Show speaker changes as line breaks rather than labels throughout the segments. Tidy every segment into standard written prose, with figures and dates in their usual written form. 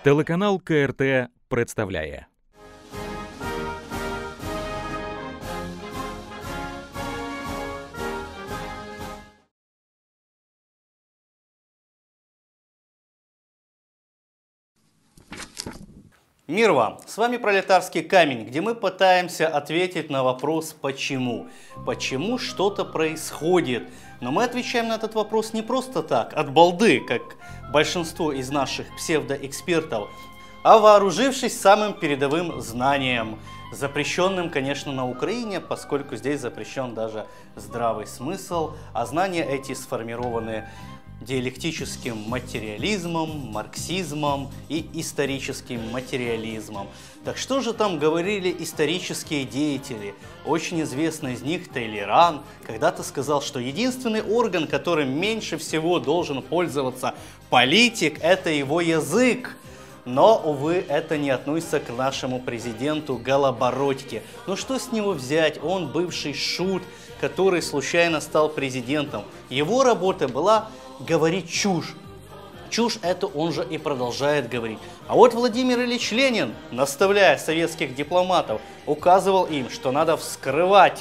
Телеканал КРТ представляє.
Мир вам! С вами Пролетарский камень, где мы пытаемся ответить на вопрос «почему?». Почему что-то происходит? Но мы отвечаем на этот вопрос не просто так, от балды, как большинство из наших псевдоэкспертов, а вооружившись самым передовым знанием, запрещенным, конечно, на Украине, поскольку здесь запрещен даже здравый смысл, а знания эти сформированы диалектическим материализмом, марксизмом и историческим материализмом. Так что же там говорили исторические деятели? Очень известный из них Толеран когда-то сказал, что единственный орган, которым меньше всего должен пользоваться политик, это его язык. Но, увы, это не относится к нашему президенту Голобородьке. Ну что с него взять? Он бывший шут, который случайно стал президентом. Его работа была говорить чушь. Чушь это он же и продолжает говорить. А вот Владимир Ильич Ленин, наставляя советских дипломатов, указывал им, что надо вскрывать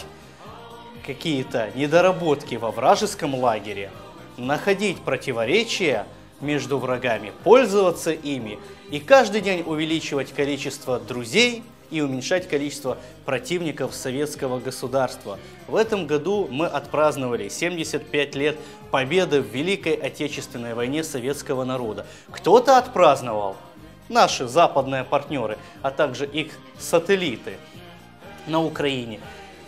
какие-то недоработки во вражеском лагере, находить противоречия между врагами, пользоваться ими и каждый день увеличивать количество друзей и уменьшать количество противников советского государства. В этом году мы отпраздновали 75 лет победы в Великой Отечественной войне советского народа. Кто-то отпраздновал, наши западные партнеры, а также их сателлиты на Украине,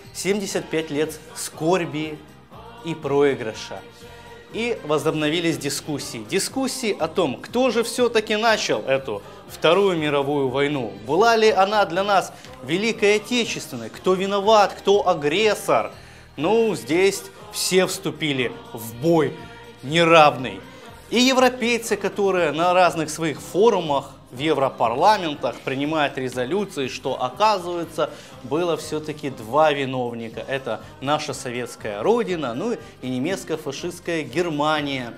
75 лет скорби и проигрыша. И возобновились дискуссии. Дискуссии о том, кто же все-таки начал эту Вторую мировую войну. Была ли она для нас Великой Отечественной? Кто виноват, кто агрессор? Ну, здесь все вступили в бой неравный. И европейцы, которые на разных своих форумах, в европарламентах принимают резолюции, что, оказывается, было все-таки два виновника. Это наша советская родина, ну и немецко-фашистская Германия.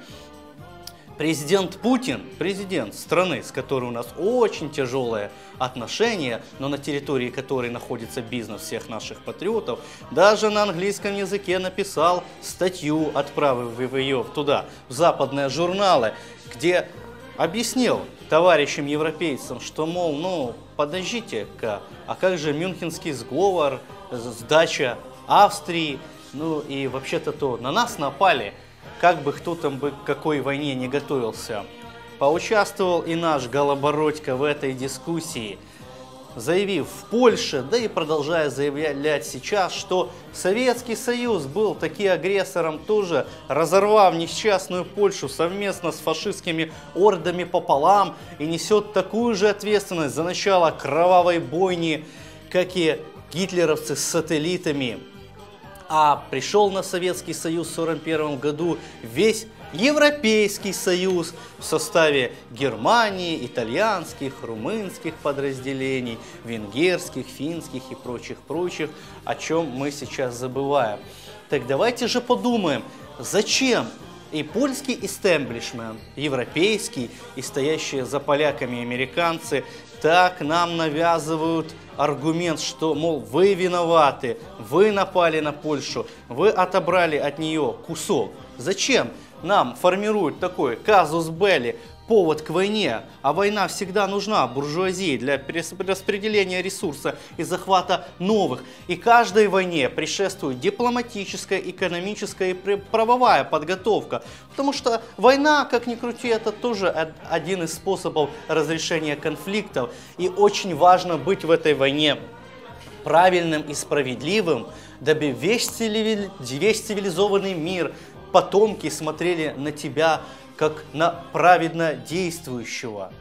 Президент Путин, президент страны, с которой у нас очень тяжелые отношения, но на территории которой находится бизнес всех наших патриотов, даже на английском языке написал статью, отправив ее туда, в западные журналы, где объяснил товарищам европейцам, что, мол, ну, подождите-ка, а как же Мюнхенский сговор, сдача Австрии, ну и вообще-то на нас напали, как бы кто там бы к какой войне не готовился. Поучаствовал и наш Голобородько в этой дискуссии, заявив в Польше, да и продолжая заявлять сейчас, что Советский Союз был таки агрессором тоже, разорвав несчастную Польшу совместно с фашистскими ордами пополам и несет такую же ответственность за начало кровавой бойни, как и гитлеровцы с сателлитами. А пришел на Советский Союз в 1941 году весь Европейский Союз в составе Германии, итальянских, румынских подразделений, венгерских, финских и прочих, о чем мы сейчас забываем. Так давайте же подумаем, зачем и польский истеблишмент, европейский, и стоящие за поляками американцы так нам навязывают аргумент, что, мол, вы виноваты, вы напали на Польшу, вы отобрали от нее кусок. Зачем нам формируют такой казус белли, повод к войне? А война всегда нужна буржуазии для распределения ресурса и захвата новых. И каждой войне предшествует дипломатическая, экономическая и правовая подготовка. Потому что война, как ни крути, это тоже один из способов разрешения конфликтов. И очень важно быть в этой войне правильным и справедливым, дабы весь цивилизованный мир, потомки смотрели на тебя как на праведно действующего.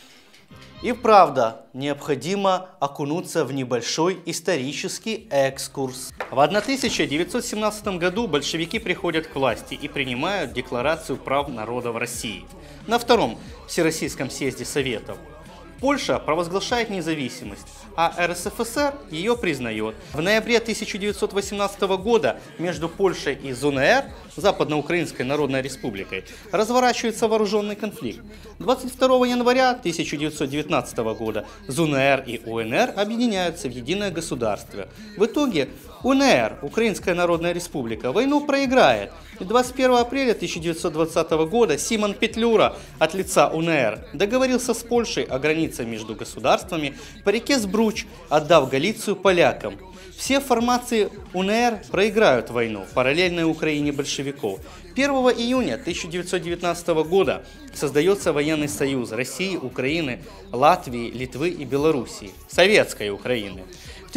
И правда, необходимо окунуться в небольшой исторический экскурс. В 1917 году большевики приходят к власти и принимают Декларацию прав народов России на Втором Всероссийском съезде Советов. Польша провозглашает независимость, а РСФСР ее признает. В ноябре 1918 года между Польшей и ЗУНР, Западноукраинской Народной Республикой, разворачивается вооруженный конфликт. 22 января 1919 года ЗУНР и УНР объединяются в единое государство. В итоге УНР, Украинская Народная Республика, войну проиграет. И 21 апреля 1920 года Симон Петлюра от лица УНР договорился с Польшей о границе между государствами по реке Сбруч, отдав Галицию полякам. Все формации УНР проиграют войну, параллельной Украине большевиков. 1 июня 1919 года создается военный союз России, Украины, Латвии, Литвы и Белоруссии, Советской Украины. В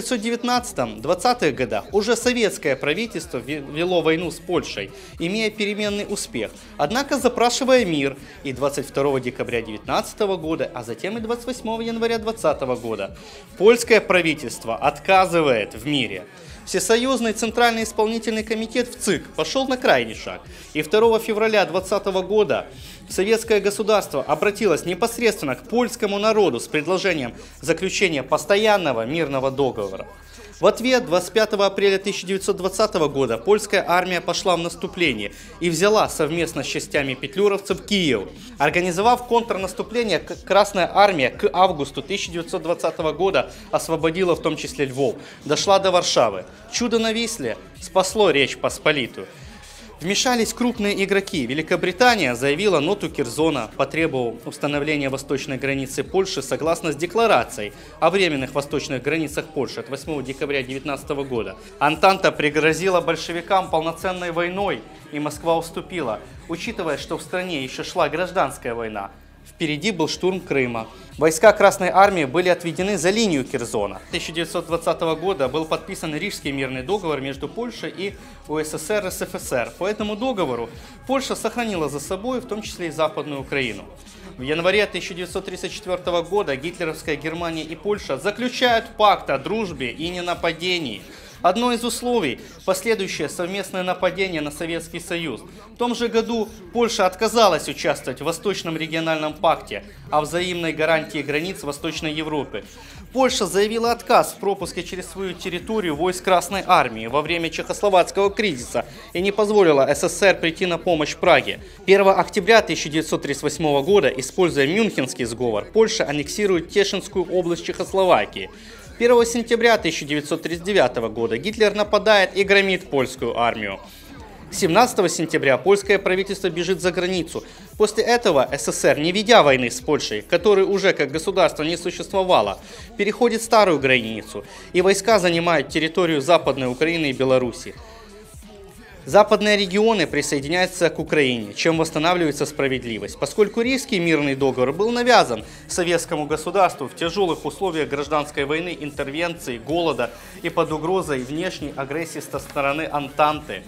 1919-20-х годах уже советское правительство вело войну с Польшей, имея переменный успех, однако запрашивая мир и 22 декабря 1919 года, а затем и 28 января 2020 года. Польское правительство отказывает в мире. Всесоюзный Центральный исполнительный комитет в ЦИК пошел на крайний шаг, и 2 февраля 2020 года советское государство обратилось непосредственно к польскому народу с предложением заключения постоянного мирного договора. В ответ 25 апреля 1920 года польская армия пошла в наступление и взяла совместно с частями петлюровцев Киев. Организовав контрнаступление, Красная армия к августу 1920 года освободила в том числе Львов, дошла до Варшавы. Чудо на Висле спасло Речь Посполитую. Вмешались крупные игроки. Великобритания заявила ноту Керзона, потребовав установления восточной границы Польши согласно с декларацией о временных восточных границах Польши от 8 декабря 1919 года. Антанта пригрозила большевикам полноценной войной, и Москва уступила, учитывая, что в стране еще шла гражданская война. Впереди был штурм Крыма. Войска Красной армии были отведены за линию Керзона. 1920 года был подписан Рижский мирный договор между Польшей и УССР и СФСР. По этому договору Польша сохранила за собой в том числе и Западную Украину. В январе 1934 года гитлеровская Германия и Польша заключают пакт о дружбе и ненападении. Одно из условий – последующее совместное нападение на Советский Союз. В том же году Польша отказалась участвовать в Восточном региональном пакте о взаимной гарантии границ Восточной Европы. Польша заявила отказ в пропуске через свою территорию войск Красной армии во время чехословацкого кризиса и не позволила СССР прийти на помощь Праге. 1 октября 1938 года, используя Мюнхенский сговор, Польша аннексирует Тешинскую область Чехословакии. 1 сентября 1939 года Гитлер нападает и громит польскую армию. 17 сентября польское правительство бежит за границу. После этого СССР, не ведя войны с Польшей, которой уже как государство не существовало, переходит старую границу, и войска занимают территорию Западной Украины и Беларуси. Западные регионы присоединяются к Украине, чем восстанавливается справедливость, поскольку Рижский мирный договор был навязан советскому государству в тяжелых условиях гражданской войны, интервенции, голода и под угрозой внешней агрессии со стороны Антанты.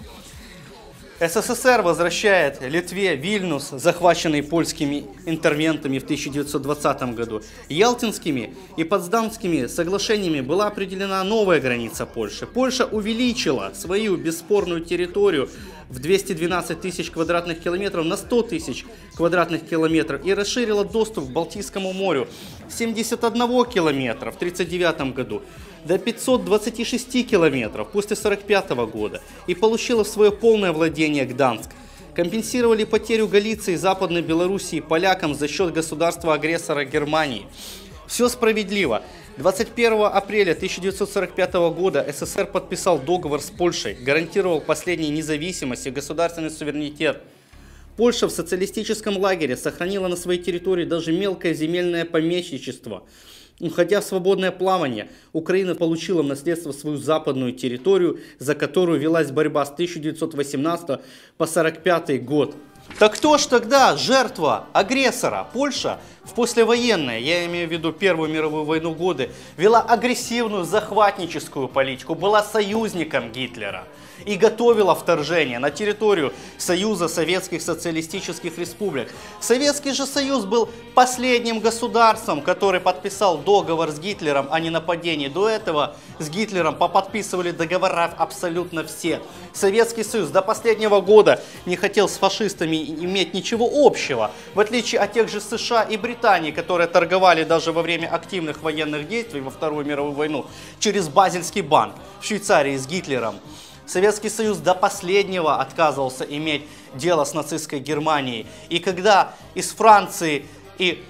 СССР возвращает Литве Вильнюс, захваченный польскими интервентами в 1920 году. Ялтинскими и Потсдамскими соглашениями была определена новая граница Польши. Польша увеличила свою бесспорную территорию в 212 тысяч квадратных километров на 100 тысяч квадратных километров и расширила доступ к Балтийскому морю с 71 километра в 1939 году до 526 километров после 1945 года и получила в свое полное владение Гданск. Компенсировали потерю Галиции и Западной Белоруссии полякам за счет государства-агрессора Германии. Все справедливо. 21 апреля 1945 года СССР подписал договор с Польшей, гарантировал последней независимость и государственный суверенитет. Польша в социалистическом лагере сохранила на своей территории даже мелкое земельное помещичество. Уходя в свободное плавание, Украина получила в наследство свою западную территорию, за которую велась борьба с 1918 по 1945 год. Так кто ж тогда жертва агрессора? Польша в послевоенное, я имею в виду Первую мировую войну годы, вела агрессивную захватническую политику, была союзником Гитлера. и готовила вторжение на территорию Союза Советских Социалистических Республик. Советский же Союз был последним государством, который подписал договор с Гитлером о ненападении. До этого с Гитлером поподписывали договора абсолютно все. Советский Союз до последнего года не хотел с фашистами иметь ничего общего, в отличие от тех же США и Британии, которые торговали даже во время активных военных действий во Вторую мировую войну через Базельский банк в Швейцарии с Гитлером. Советский Союз до последнего отказывался иметь дело с нацистской Германией. И когда из Франции и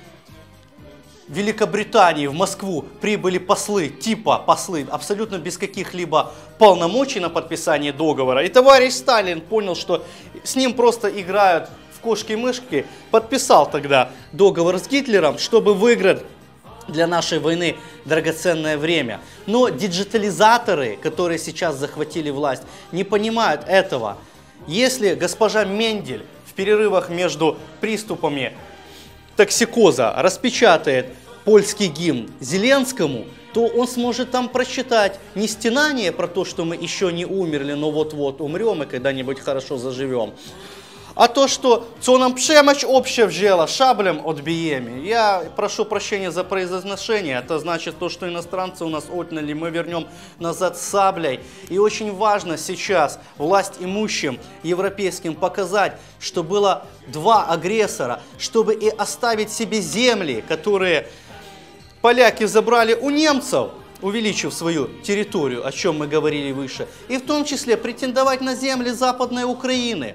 Великобритании в Москву прибыли послы абсолютно без каких-либо полномочий на подписание договора, и товарищ Сталин понял, что с ним просто играют в кошки-мышки, подписал тогда договор с Гитлером, чтобы выиграть для нашей войны драгоценное время. Но диджитализаторы, которые сейчас захватили власть, не понимают этого. Если госпожа Мендель в перерывах между приступами токсикоза распечатает польский гимн Зеленскому, то он сможет там прочитать не стенание про то, что мы еще не умерли, но вот-вот умрем и когда-нибудь хорошо заживем, а то, что «co nam przemać общее wzięła, шаблем odbijemy». Я прошу прощения за произношение. Это значит то, что иностранцы у нас отняли, мы вернем назад саблей. И очень важно сейчас власть имущим европейским показать, что было два агрессора, чтобы и оставить себе земли, которые поляки забрали у немцев, увеличив свою территорию, о чем мы говорили выше, и в том числе претендовать на земли Западной Украины.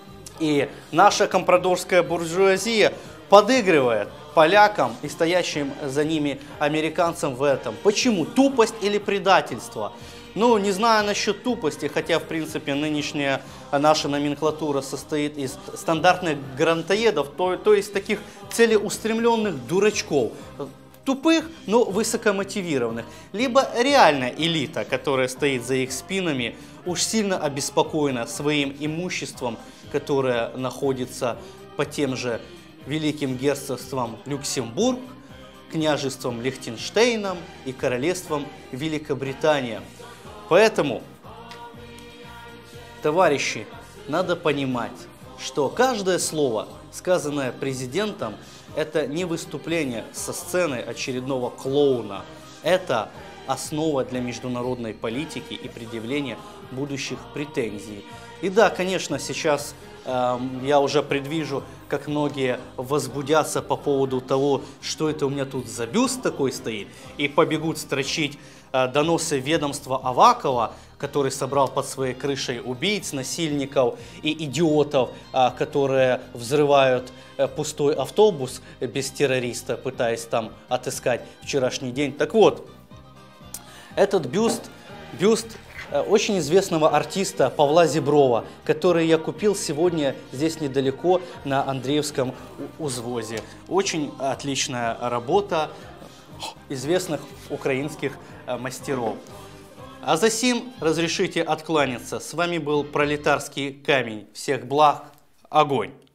И наша компрадорская буржуазия подыгрывает полякам и стоящим за ними американцам в этом. Почему? Тупость или предательство? Ну, не знаю насчет тупости, хотя, в принципе, нынешняя наша номенклатура состоит из стандартных грантоедов, то есть таких целеустремленных дурачков. Тупых, но высокомотивированных. Либо реальная элита, которая стоит за их спинами, уж сильно обеспокоена своим имуществом, которое находится по тем же великим герцогствам Люксембург, княжеством Лихтенштейном и королевством Великобритания. Поэтому, товарищи, надо понимать, что каждое слово, сказанное президентом, это не выступление со сцены очередного клоуна. Это основа для международной политики и предъявления будущих претензий. И да, конечно, сейчас я уже предвижу, как многие возбудятся по поводу того, что это у меня тут за бюст такой стоит, и побегут строчить доносы ведомства Авакова, который собрал под своей крышей убийц, насильников и идиотов, которые взрывают пустой автобус без террориста, пытаясь там отыскать вчерашний день. Так вот, этот бюст очень известного артиста Павла Зеброва, который я купил сегодня здесь недалеко на Андреевском узвозе. Очень отличная работа известных украинских мастеров. А за сим разрешите откланяться. С вами был Пролетарский камень. Всех благ, огонь!